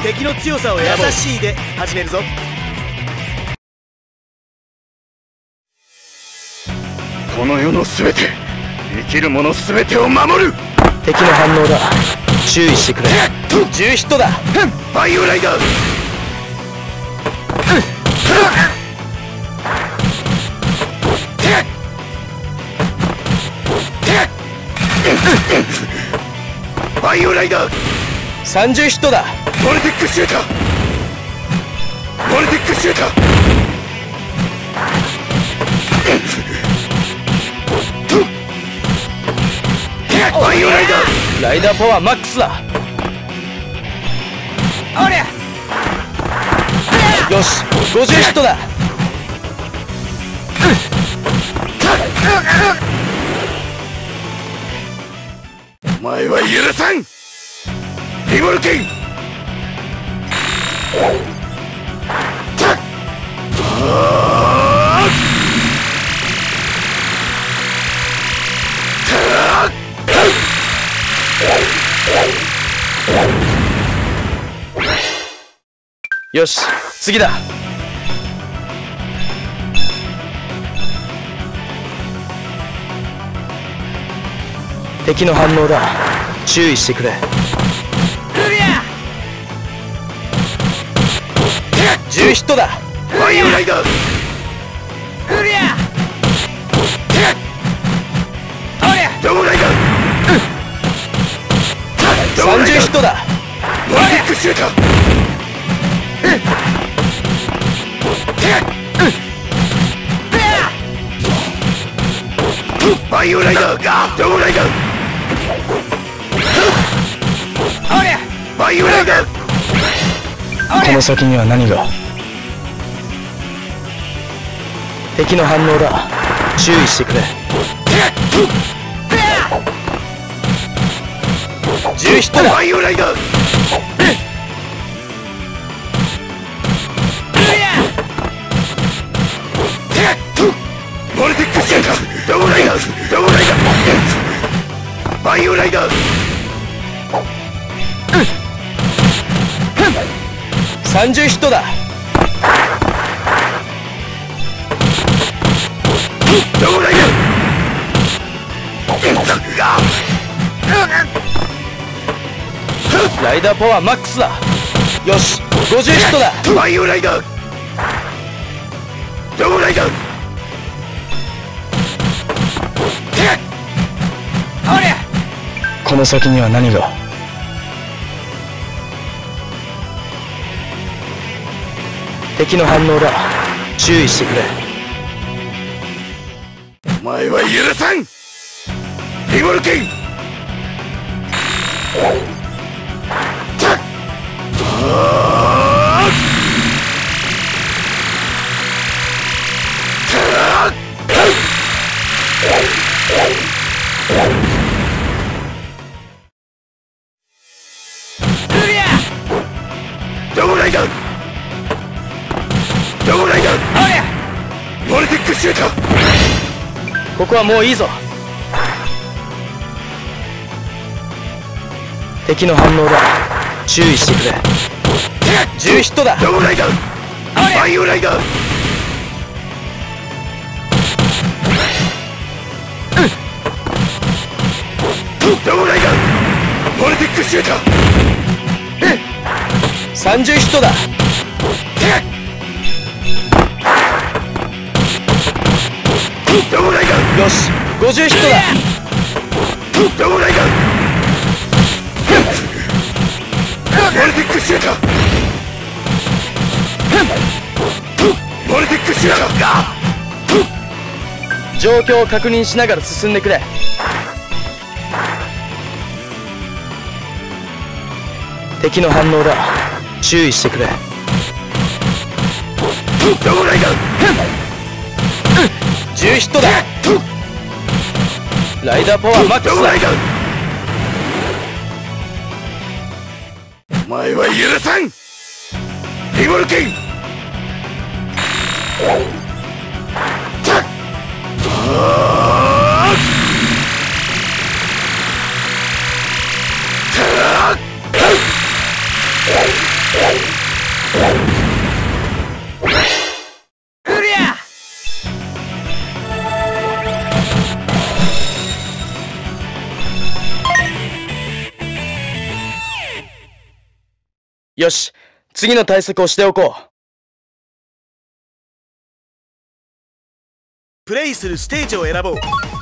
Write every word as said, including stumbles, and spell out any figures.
敵の強さを優しいで始めるぞ。 この世の全て、生きるもの全てを守る。 敵の反応だ。注意してくれ。じゅうヒットだ。 バイオライダー。バイオライダー。 さんじゅうヒットだ。 ボルティックシューター。ボルティックシューター。バイオライダー。 ライダーパワーマックスだ。おりゃ。よし、ごじゅうヒットだ。 お前は許さん。リボルケン。 よし、次だ。敵の反応だ。注意してくれ。クリア。じゅうヒットだ。 バイオライダー。 クリア。おりゃ。 ドボライダー。 さんじゅうヒットだ。 ボルティックシューター。バイオライダー。ドボライダー。 おりゃ。 バイオライダー。 この先には何が。敵の反応だ。注意してくれ。じゅうヒットだ。 バイオライダー。ボルティックシューター。ドボライダー。ドボライダー。バイオライダー。 さんじゅうヒットだ。 ドボライダー。ライダーパワーマックスだ。よし、ごじゅうヒットだ。 バイオライダー。ドボライダー。 おりゃ。この先には何が。敵の反応だ。注意してくれ。 お前は許さん。リボルケン。 クリア。 ドボライダー。ドボライダー。 おりゃ。 ボルティックシューター。 ここはもういいぞ。敵の反応だ。注意してくれ。じゅうヒットだ。 ドボライダー。バイオライダー。ドボライダー。ボルティックシューター。 さんじゅうヒットだ。 ドボライダー。 よし、ごじゅうヒットだ。 ドボライダー。ボルティックシューター。ボルティックシューター。 状況を確認しながら進んでくれ。敵の反応だ。注意してくれ。 ドボライダー。 じゅうヒットだ。ライダーパワーマックスだ。 お前は許さん。リボルケン。 クリア。 よし、次の対策をしておこう。 プレイするステージを選ぼう。